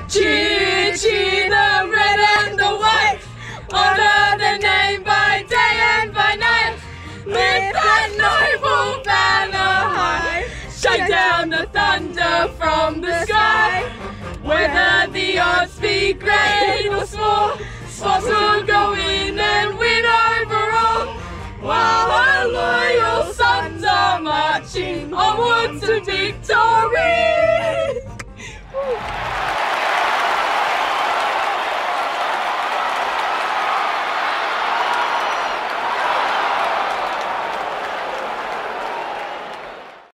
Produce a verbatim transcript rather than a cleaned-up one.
Cheer, cheer the red and the white, honour the name by day and by night. Lift that noble banner high, shine down the thunder from the sky. Whether the odds be great or small, Spots will go in and win overall, while our loyal sons are marching onward to victory.